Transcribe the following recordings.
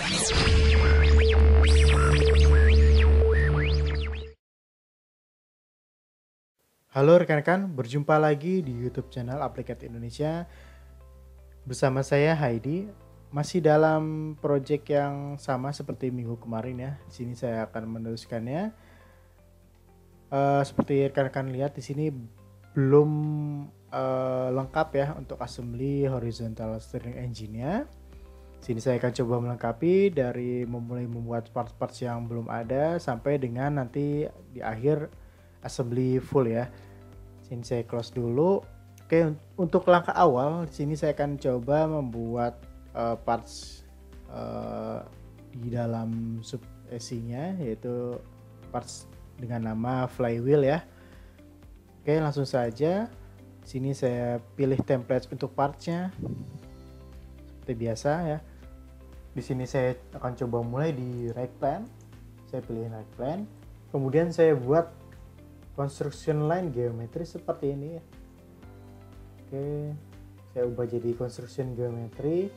Halo rekan-rekan, berjumpa lagi di YouTube channel Applicat Indonesia. Bersama saya Heidi, masih dalam project yang sama seperti minggu kemarin ya. Di sini saya akan meneruskannya. Seperti rekan-rekan lihat di sini belum lengkap ya untuk assembly horizontal steering engine-nya. Sini saya akan coba melengkapi dari memulai membuat parts-parts yang belum ada sampai dengan nanti di akhir assembly full ya. Sini saya close dulu. Oke, untuk langkah awal di sini saya akan coba membuat parts di dalam sub AC-nya, yaitu parts dengan nama flywheel ya. Oke, langsung saja. Sini saya pilih template untuk partsnya seperti biasa ya. Di sini saya akan coba mulai di right plan. Saya pilih right plan. Kemudian saya buat construction line geometri seperti ini ya. Oke, saya ubah jadi construction geometri.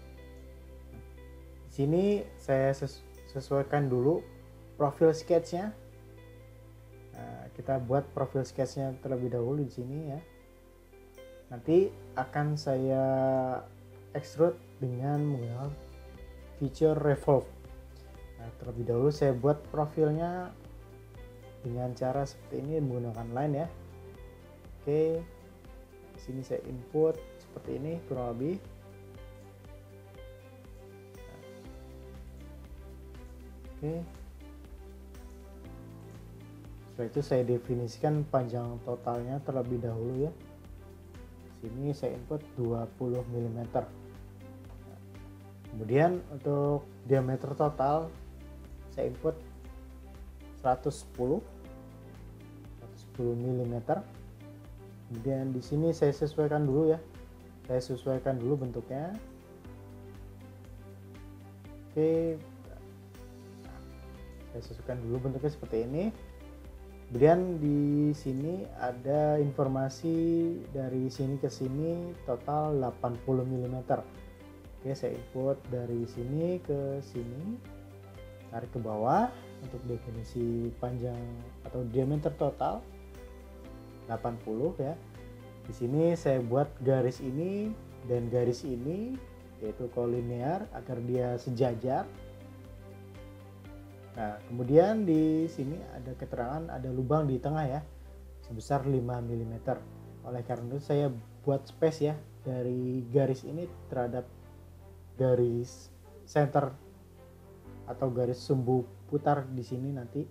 Di sini saya sesuaikan dulu profil sketch-nya. Nah, kita buat profil sketch-nya terlebih dahulu di sini ya. Nanti akan saya extrude dengan menggunakan feature revolve. Nah, terlebih dahulu saya buat profilnya dengan cara seperti ini menggunakan line ya. Oke, di sini saya input seperti ini kurang lebih. Oke, setelah itu saya definisikan panjang totalnya terlebih dahulu ya. Di sini saya input 20 mm. Kemudian untuk diameter total saya input 110 mm. Kemudian di sini saya sesuaikan dulu ya. Saya sesuaikan dulu bentuknya. Oke. Saya sesuaikan dulu bentuknya seperti ini. Kemudian di sini ada informasi dari sini ke sini total 80 mm. Oke, saya input dari sini ke sini. Tarik ke bawah untuk definisi panjang atau diameter total 80 ya. Di sini saya buat garis ini dan garis ini yaitu kolinear agar dia sejajar. Nah, kemudian di sini ada keterangan ada lubang di tengah ya sebesar 5 mm. Oleh karena itu saya buat space ya dari garis ini terhadap garis center atau garis sumbu putar di sini nanti.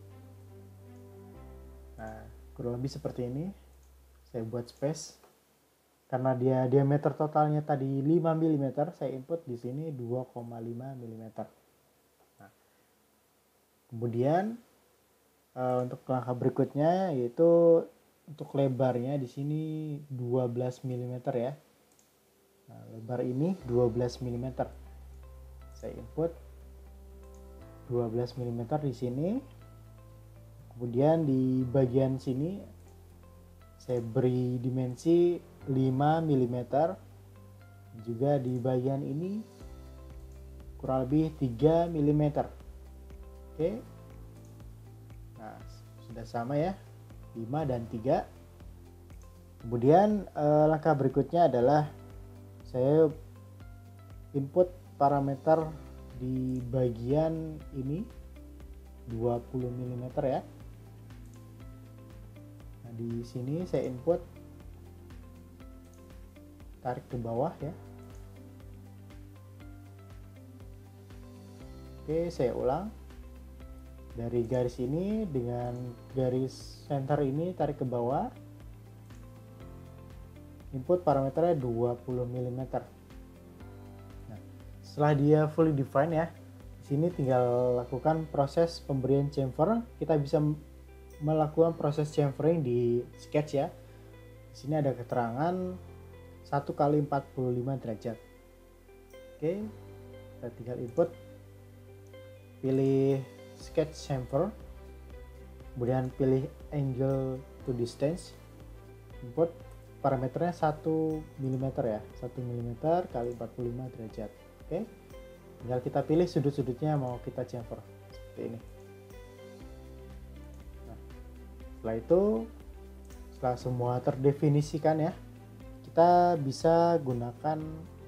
Nah, kurang lebih seperti ini. Saya buat space. Karena dia diameter totalnya tadi 5 mm, saya input di sini 2,5 mm. Nah, kemudian untuk langkah berikutnya yaitu untuk lebarnya di sini 12 mm ya. Nah, lebar ini 12 mm. Saya input 12 mm di sini. Kemudian di bagian sini saya beri dimensi 5 mm. Juga di bagian ini kurang lebih 3 mm. Oke. Nah, sudah sama ya. 5 dan 3. Kemudian langkah berikutnya adalah saya input parameter di bagian ini 20 mm ya. Nah, di sini saya input tarik ke bawah ya. Oke, saya ulang. Dari garis ini dengan garis center ini tarik ke bawah. Input parameternya 20 mm. Setelah dia fully defined ya, di sini tinggal lakukan proses pemberian chamfer. Kita bisa melakukan proses chamfering di sketch ya. Di sini ada keterangan 1 kali 45 derajat. Oke, kita tinggal input, pilih sketch chamfer, kemudian pilih angle to distance, input parameternya 1 mm ya, 1 mm kali 45 derajat. Oke, Tinggal kita pilih sudut-sudutnya mau kita chamfer seperti ini. Nah, setelah itu, setelah semua terdefinisikan ya, kita bisa gunakan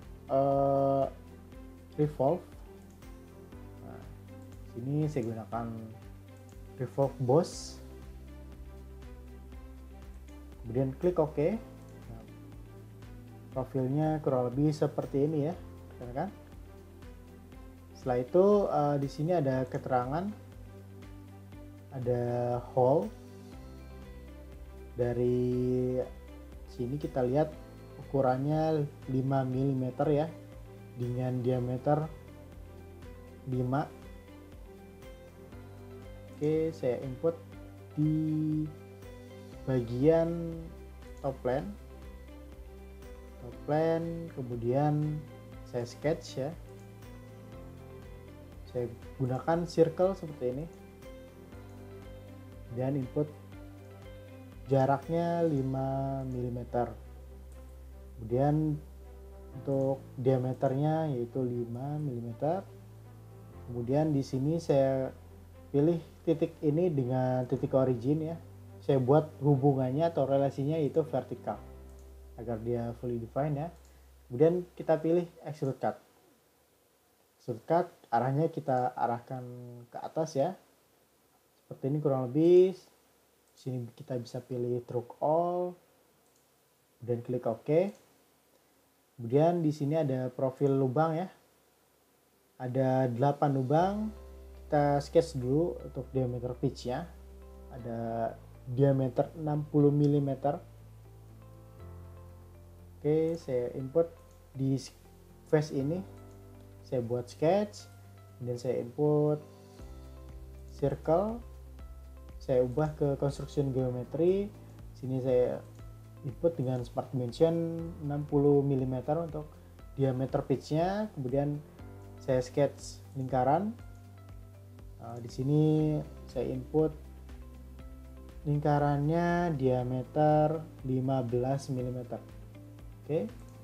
revolve. Nah, sini saya gunakan revolve boss, kemudian klik OK. Nah, profilnya kurang lebih seperti ini ya, kan? Setelah itu di sini ada keterangan, ada hole. Dari sini kita lihat ukurannya 5 mm ya, dengan diameter 5. Oke, saya input di bagian top plane, kemudian saya sketch ya. Saya gunakan circle seperti ini, dan input jaraknya 5 mm. Kemudian untuk diameternya yaitu 5 mm. Kemudian di sini saya pilih titik ini dengan titik origin ya. Saya buat hubungannya atau relasinya yaitu vertikal agar dia fully defined ya. Kemudian kita pilih extrude cut. Extrude cut arahnya kita arahkan ke atas ya. Seperti ini kurang lebih. Sini kita bisa pilih stroke all dan klik OK. Kemudian di sini ada profil lubang ya. Ada 8 lubang. Kita sketch dulu untuk diameter pitch-nya. Ada diameter 60 mm. Oke, saya input di face ini. Saya buat sketch, kemudian saya input circle. Saya ubah ke construction geometry. Sini saya input dengan smart dimension 60 mm untuk diameter pitch-nya. Kemudian saya sketch lingkaran. Di sini saya input lingkarannya diameter 15 mm. Oke.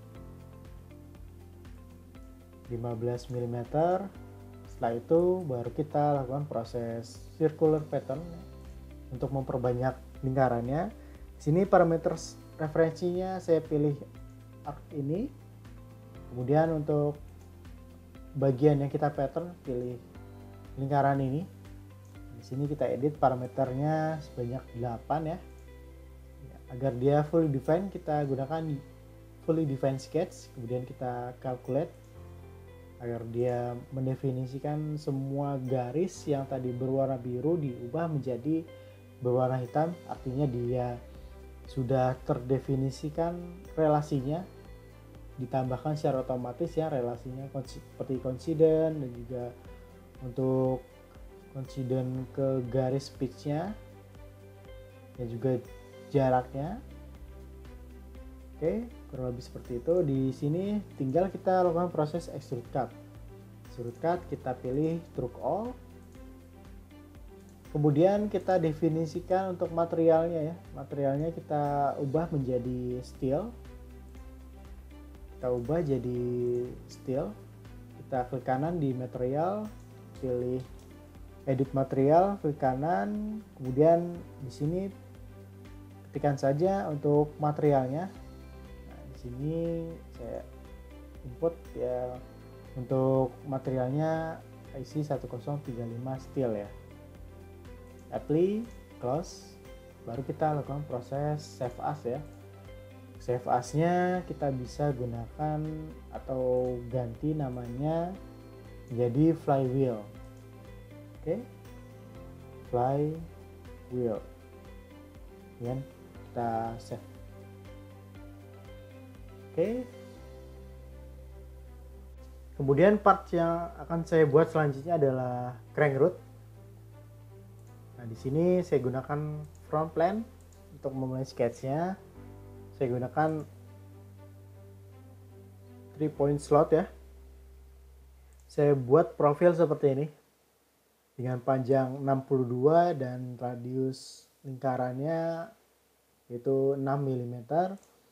15 mm. Setelah itu baru kita lakukan proses circular pattern untuk memperbanyak lingkarannya. Sini parameter referensinya saya pilih arc ini. Kemudian untuk bagian yang kita pattern pilih lingkaran ini. Di sini kita edit parameternya sebanyak 8 ya. Agar dia fully defined kita gunakan fully defined sketch, kemudian kita calculate agar dia mendefinisikan semua garis yang tadi berwarna biru diubah menjadi berwarna hitam, artinya dia sudah terdefinisikan relasinya, ditambahkan secara otomatis ya relasinya seperti coincident dan juga untuk coincident ke garis pitch-nya dan juga jaraknya. Oke, kurang lebih seperti itu. Di sini tinggal kita lakukan proses extrude cut. Extrude cut kita pilih stroke all. Kemudian kita definisikan untuk materialnya ya. Materialnya kita ubah menjadi steel. Kita ubah jadi steel. Kita klik kanan di material, pilih edit material, klik kanan, kemudian di sini ketikkan saja untuk materialnya. Nah, di sini saya input ya untuk materialnya IC 1035 steel ya. Apply, close, baru kita lakukan proses save as ya. Save as-nya kita bisa gunakan atau ganti namanya jadi flywheel. Oke, flywheel. Kemudian kita save. Oke. Kemudian part yang akan saya buat selanjutnya adalah crank rod. Nah, di sini saya gunakan front plane untuk memulai sketch-nya. Saya gunakan 3 point slot ya. Saya buat profil seperti ini dengan panjang 62 dan radius lingkarannya yaitu 6 mm.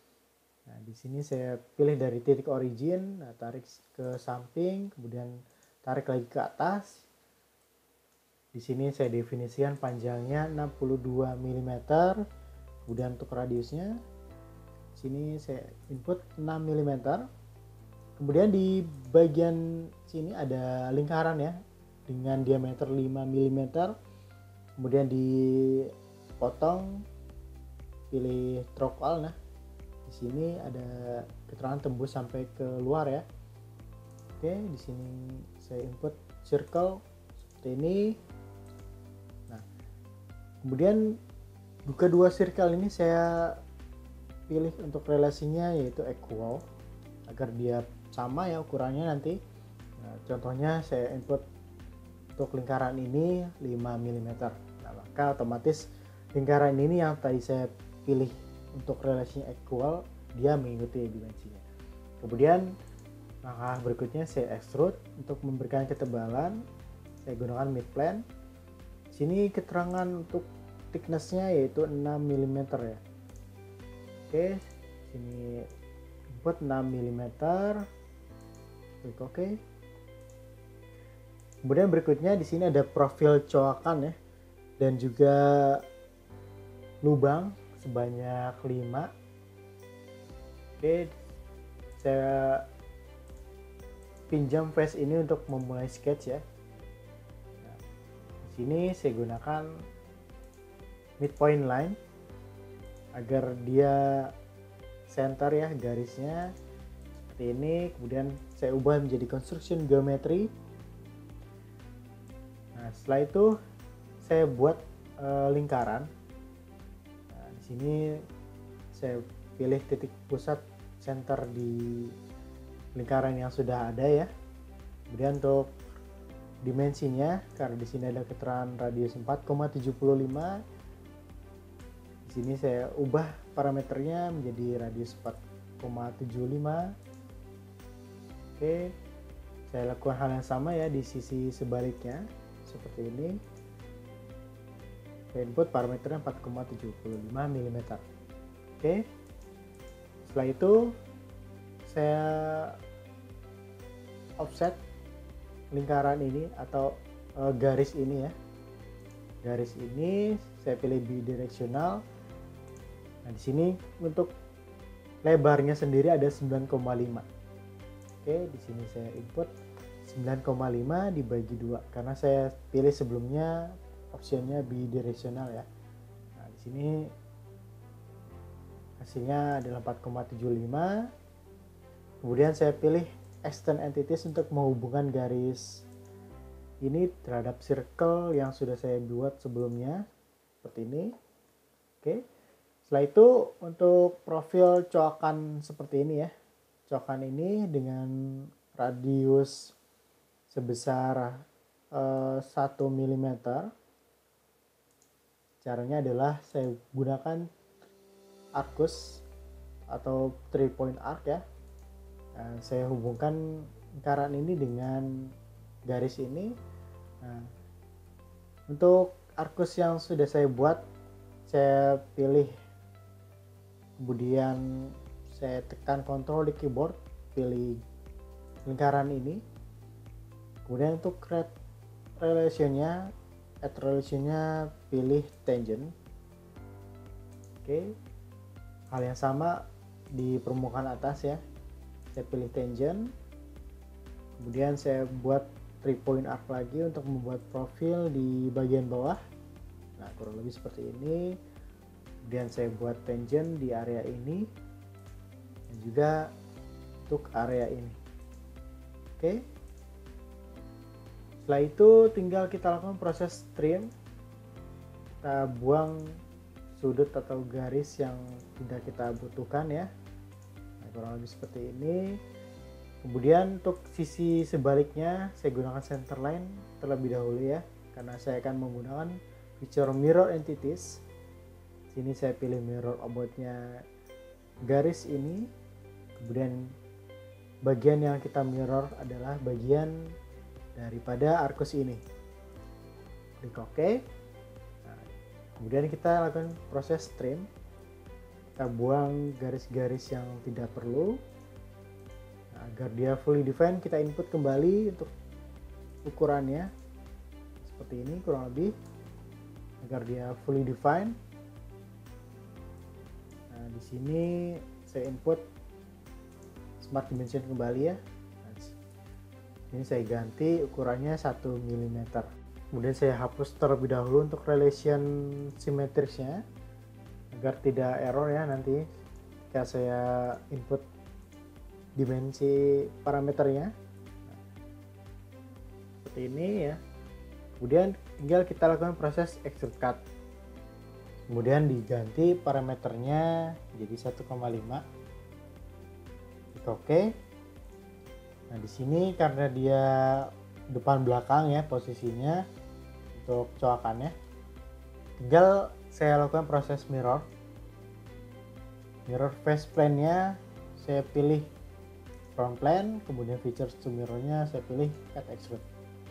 Nah, di sini saya pilih dari titik origin, nah, tarik ke samping, kemudian tarik lagi ke atas. Di sini saya definisikan panjangnya 62 mm. Kemudian untuk radiusnya sini saya input 6 mm. Kemudian di bagian sini ada lingkaran ya dengan diameter 5 mm. Kemudian dipotong, pilih trockwall. Nah, di sini ada keterangan tembus sampai ke luar ya. Oke, di sini saya input circle seperti ini. Nah, kemudian kedua circle ini saya pilih untuk relasinya yaitu equal agar dia sama ya ukurannya nanti. Nah, contohnya saya input untuk lingkaran ini 5 mm. Nah, maka otomatis lingkaran ini yang tadi saya pilih untuk relasinya equal, dia mengikuti dimensinya. Kemudian langkah berikutnya saya extrude untuk memberikan ketebalan. Saya gunakan mid plane. Sini keterangan untuk thickness-nya yaitu 6 mm ya. Oke, sini input 6 mm. Klik OK. Kemudian berikutnya di sini ada profil coakan ya, dan juga lubang sebanyak 5. Oke, saya pinjam face ini untuk memulai sketch ya. Nah, di sini saya gunakan midpoint line agar dia center ya garisnya seperti ini. Kemudian saya ubah menjadi construction geometry. Nah, setelah itu saya buat lingkaran. Nah, di sini saya pilih titik pusat center di lingkaran yang sudah ada ya. Kemudian untuk dimensinya, karena di sini ada keterangan radius 4,75. Di sini saya ubah parameternya menjadi radius 4,75. Oke, saya lakukan hal yang sama ya di sisi sebaliknya seperti ini. Saya input parameternya 4,75 mm. Oke, setelah itu saya offset lingkaran ini atau garis ini ya. Garis ini saya pilih bidirectional. Nah, di sini untuk lebarnya sendiri ada 9,5. Oke, di sini saya input 9,5 dibagi 2 karena saya pilih sebelumnya optionnya bidirectional ya. Nah, di sini hasilnya adalah 4,75. Kemudian saya pilih extend entities untuk menghubungkan garis ini terhadap circle yang sudah saya buat sebelumnya seperti ini. Oke. Setelah itu untuk profil coakan seperti ini ya. Coakan ini dengan radius sebesar 1 mm. Caranya adalah saya gunakan arcus atau 3 point arc ya. Nah, saya hubungkan lingkaran ini dengan garis ini. Nah, untuk arcus yang sudah saya buat, saya pilih, kemudian saya tekan Ctrl di keyboard, pilih lingkaran ini. Kemudian untuk relationnya, add relationnya pilih tangent. Oke, hal yang sama di permukaan atas ya. Saya pilih tangent, kemudian saya buat 3 point arc lagi untuk membuat profil di bagian bawah. Nah, kurang lebih seperti ini. Kemudian saya buat tangent di area ini dan juga untuk area ini. Oke, setelah itu tinggal kita lakukan proses trim. Kita buang sudut atau garis yang tidak kita butuhkan ya. Kurang lebih seperti ini. Kemudian untuk sisi sebaliknya saya gunakan center line terlebih dahulu ya, karena saya akan menggunakan feature mirror entities. Sini saya pilih mirror obotnya garis ini. Kemudian bagian yang kita mirror adalah bagian daripada arcus ini. Klik OK. Nah, kemudian kita lakukan proses trim. Kita buang garis-garis yang tidak perlu. Nah, agar dia fully defined, kita input kembali untuk ukurannya seperti ini kurang lebih agar dia fully defined. Nah, di sini saya input smart dimension kembali ya. Nah, ini saya ganti ukurannya 1 mm. Kemudian saya hapus terlebih dahulu untuk relation symmetrisnya agar tidak error ya nanti ketika saya input dimensi parameternya. Nah, seperti ini ya. Kemudian tinggal kita lakukan proses extrude cut. Kemudian diganti parameternya jadi 1,5. Klik OK. Nah, di sini karena dia depan belakang ya posisinya untuk coakannya, tinggal saya lakukan proses mirror face plane-nya saya pilih front plane, kemudian features to mirror-nya saya pilih cut extrude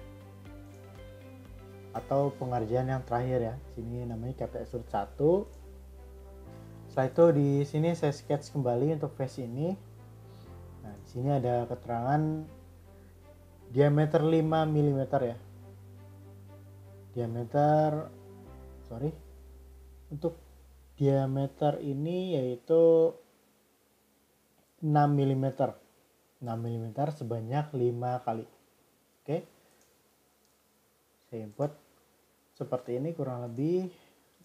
atau pengerjaan yang terakhir ya. Sini namanya cut extrude 1. Setelah itu di sini saya sketch kembali untuk face ini. Nah, di sini ada keterangan diameter 5 mm ya. Untuk diameter ini yaitu 6 mm. 6 mm sebanyak 5 kali. Oke. Saya input seperti ini kurang lebih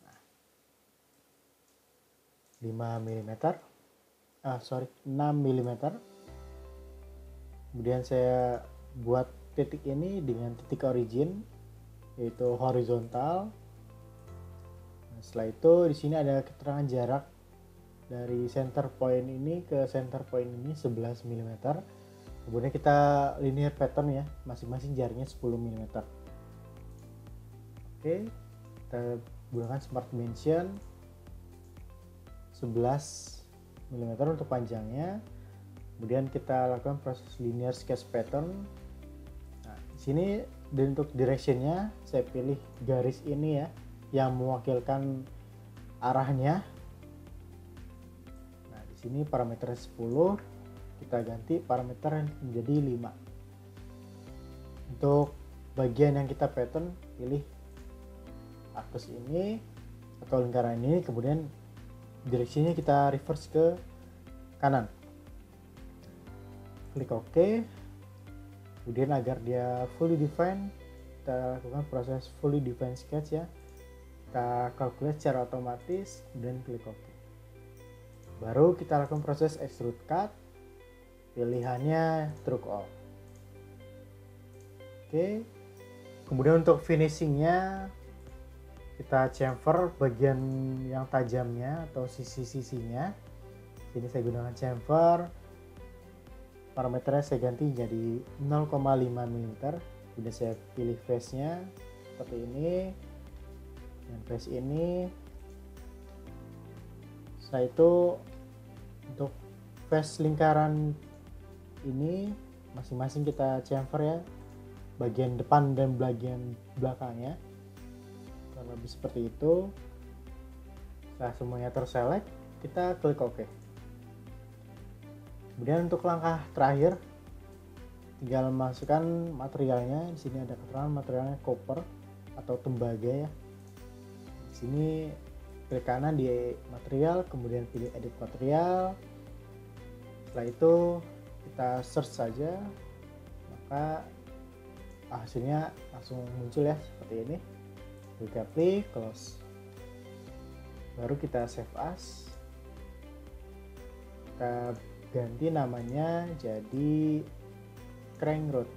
5 mm. 6 mm. Kemudian saya buat titik ini dengan titik origin yaitu horizontal. Nah, setelah itu di sini ada keterangan jarak dari center point ini ke center point ini 11 mm. Kemudian kita linear pattern ya, masing-masing jaraknya 10 mm. Oke, kita gunakan smart dimension 11 mm untuk panjangnya. Kemudian kita lakukan proses linear sketch pattern. Nah, di sini dan untuk directionnya saya pilih garis ini ya yang mewakilkan arahnya. Nah, di sini parameter 10 kita ganti parameter menjadi 5. Untuk bagian yang kita pattern pilih akses ini atau lingkaran ini, kemudian direksinya kita reverse ke kanan. Klik OK. Kemudian agar dia fully defined, kita lakukan proses fully defined sketch ya. Kita calculate secara otomatis, kemudian klik OK. Baru kita lakukan proses extrude cut. Pilihannya stroke all. Oke. Kemudian untuk finishingnya kita chamfer bagian yang tajamnya atau sisi-sisinya. Sini saya gunakan chamfer. Parameternya saya ganti jadi 0,5 mm. Kemudian saya pilih face-nya seperti ini dan face ini. Setelah itu untuk face lingkaran ini masing-masing kita chamfer ya, bagian depan dan bagian belakangnya kurang lebih seperti itu. Setelah semuanya terselect, kita klik OK. Kemudian untuk langkah terakhir tinggal masukkan materialnya. Di sini ada keterangan materialnya copper atau tembaga ya. Di sini klik kanan di material, kemudian pilih edit material. Setelah itu kita search saja, maka hasilnya langsung muncul ya seperti ini. Kita klik close. Baru kita save as. Kita ganti namanya jadi crank rod.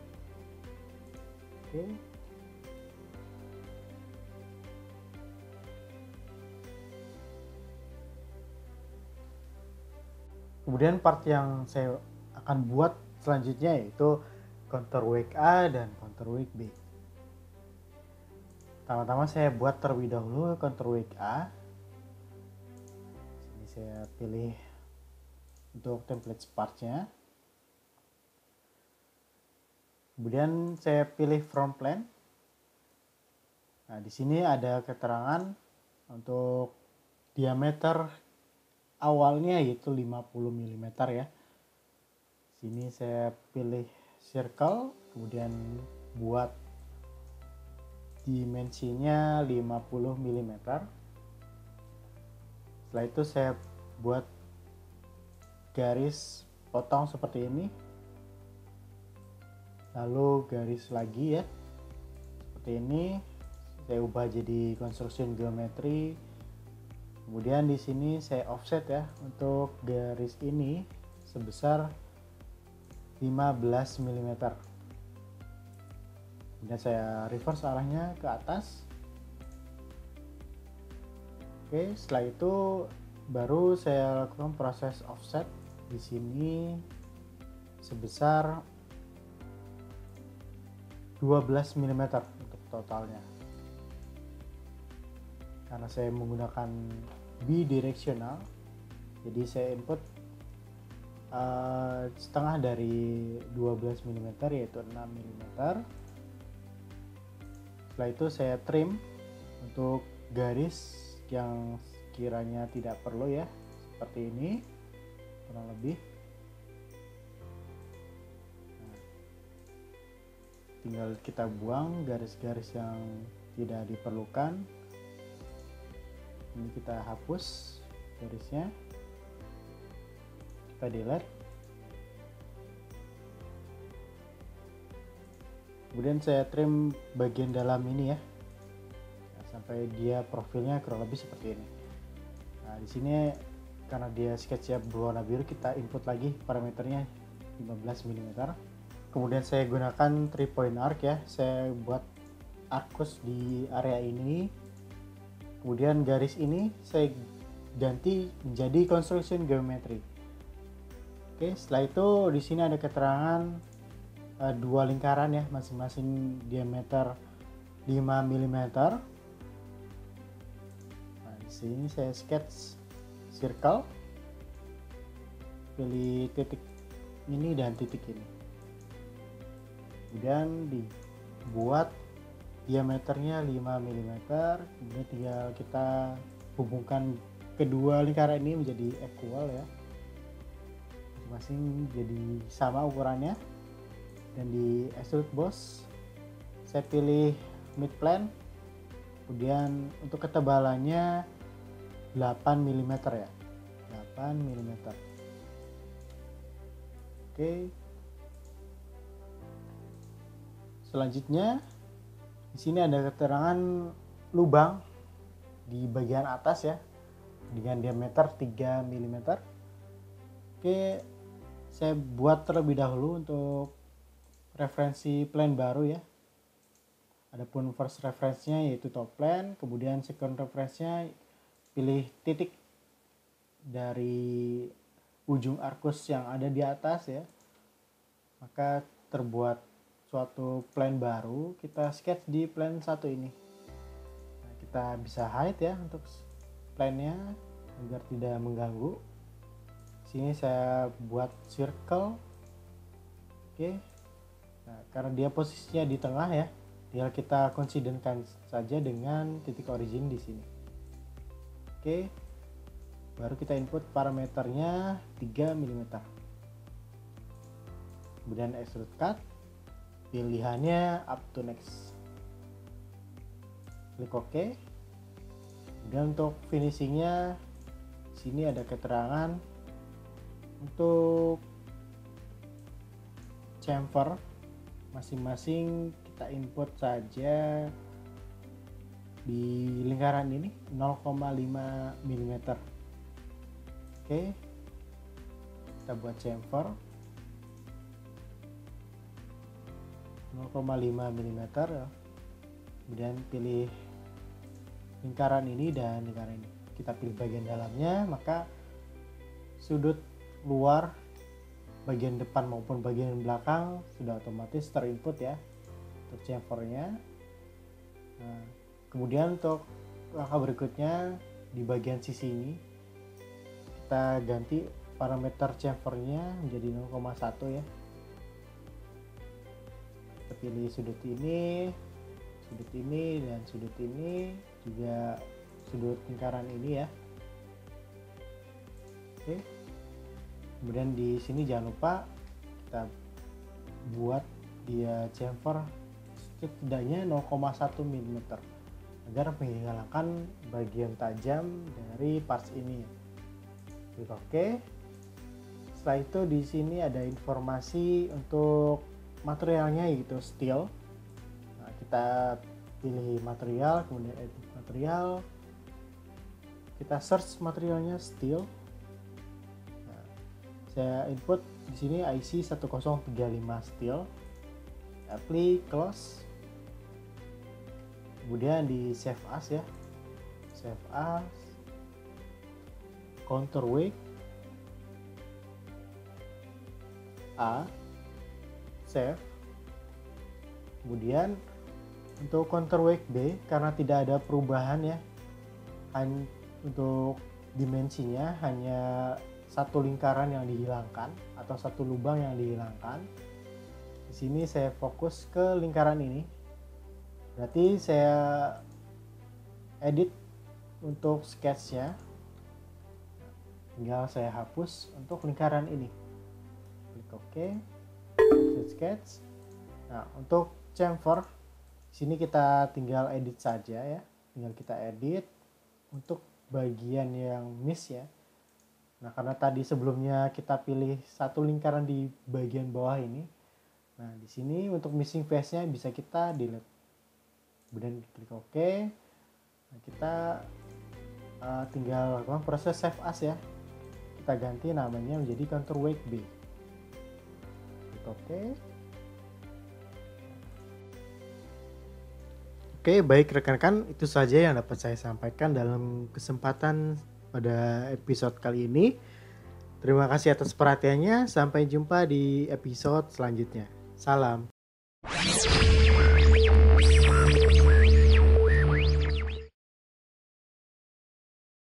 Oke. Kemudian part yang saya akan buat selanjutnya yaitu counterweight A dan counterweight B. Pertama-tama saya buat terlebih dahulu counterweight A. Sini saya pilih untuk template parts-nya. Kemudian saya pilih front plane. Nah, di sini ada keterangan untuk diameter awalnya yaitu 50 mm ya. Sini saya pilih circle, kemudian buat dimensinya 50 mm. Setelah itu saya buat garis potong seperti ini, lalu garis lagi ya seperti ini, saya ubah jadi construction geometry. Kemudian di sini saya offset ya untuk garis ini sebesar 15 mm. Kemudian saya reverse arahnya ke atas. Oke, setelah itu baru saya lakukan proses offset di sini sebesar 12 mm untuk totalnya. Karena saya menggunakan bidirectional, jadi saya input setengah dari 12 mm yaitu 6 mm. Setelah itu saya trim untuk garis yang kiranya tidak perlu ya, seperti ini kurang lebih. Nah, tinggal kita buang garis-garis yang tidak diperlukan. Ini kita hapus garisnya, kita delete. Kemudian saya trim bagian dalam ini ya, sampai dia profilnya kurang lebih seperti ini. Nah, di sini karena dia SketchUp berwarna biru, kita input lagi parameternya 15 mm. Kemudian saya gunakan 3 point arc ya. Saya buat arcus di area ini. Kemudian garis ini saya ganti menjadi construction geometry. Oke, setelah itu di sini ada keterangan dua lingkaran ya, masing-masing diameter 5 mm. Sini saya sketch circle, pilih titik ini dan titik ini, kemudian dibuat diameternya 5 mm. Kemudian tinggal kita hubungkan kedua lingkaran ini menjadi equal ya, masing-masing jadi sama ukurannya. Dan di extrude boss saya pilih mid plane, kemudian untuk ketebalannya 8 mm ya, 8 mm. Oke, selanjutnya di sini ada keterangan lubang di bagian atas ya dengan diameter 3 mm. Oke, saya buat terlebih dahulu untuk referensi plane baru ya. Adapun first reference-nya yaitu top plane, kemudian second reference-nya pilih titik dari ujung arcus yang ada di atas ya. Maka terbuat suatu plane baru, kita sketch di plane 1 ini. Nah, kita bisa hide ya untuk plane-nya agar tidak mengganggu. Sini saya buat circle. Oke. Nah, karena dia posisinya di tengah ya, tinggal kita considerkan saja dengan titik origin di sini. Oke, baru kita input parameternya 3 mm. Kemudian extrude cut, pilihannya up to next, klik OK. Kemudian untuk finishingnya sini ada keterangan untuk chamfer, masing-masing kita input saja di lingkaran ini 0,5 mm. Oke, kita buat chamfer 0,5 mm. Kemudian pilih lingkaran ini dan lingkaran ini, kita pilih bagian dalamnya, maka sudut luar bagian depan maupun bagian belakang sudah otomatis terinput ya untuk chamfernya. Nah, kemudian untuk langkah berikutnya di bagian sisi ini kita ganti parameter chamfernya menjadi 0,1 ya. Kita pilih sudut ini dan sudut ini, juga sudut lingkaran ini ya. Oke. Kemudian di sini jangan lupa kita buat dia chamfer setidaknya 0,1 mm agar menghilangkan bagian tajam dari parts ini. Klik OK. Setelah itu di sini ada informasi untuk materialnya, yaitu steel. Nah, kita pilih material, kemudian edit material. Kita search materialnya steel. Nah, saya input di sini IC 1035 steel. Apply, close. Kemudian di save as ya. Save as. Counterweight A, save. Kemudian untuk counterweight B, karena tidak ada perubahan ya, untuk dimensinya hanya satu lingkaran yang dihilangkan atau satu lubang yang dihilangkan. Di sini saya fokus ke lingkaran ini. Berarti saya edit untuk sketchnya. Tinggal saya hapus untuk lingkaran ini. Klik OK. Sketch. Nah, untuk chamfer sini kita tinggal edit saja ya. Tinggal kita edit untuk bagian yang miss ya. Nah, karena tadi sebelumnya kita pilih satu lingkaran di bagian bawah ini. Nah, di sini untuk missing face-nya bisa kita delete. Kemudian klik OK. Nah, kita tinggal lakukan proses save as ya. Kita ganti namanya menjadi counterweight B. Klik OK. Oke, baik rekan-rekan, itu saja yang dapat saya sampaikan dalam kesempatan pada episode kali ini. Terima kasih atas perhatiannya. Sampai jumpa di episode selanjutnya. Salam.